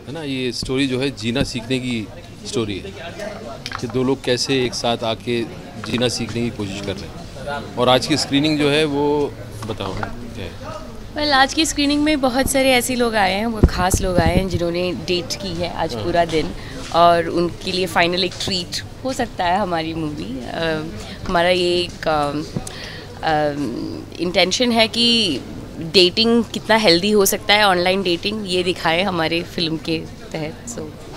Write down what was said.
है ना। ये स्टोरी जो है जीना सीखने की स्टोरी है कि दो लोग कैसे एक साथ आके जीना सीखने की कोशिश कर रहे हैं। और आज की स्क्रीनिंग जो है वो बताओ क्या है। आज की स्क्रीनिंग में बहुत सारे ऐसे लोग आए हैं, वो खास लोग आए हैं जिन्होंने डेट की है आज पूरा दिन, और उनके लिए फाइनल एक ट्रीट हो सकता है हमारी मूवी। हमारा ये एक इंटेंशन है कि डेटिंग कितना हेल्दी हो सकता है, ऑनलाइन डेटिंग, ये दिखाएं हमारे फिल्म के तहत। सो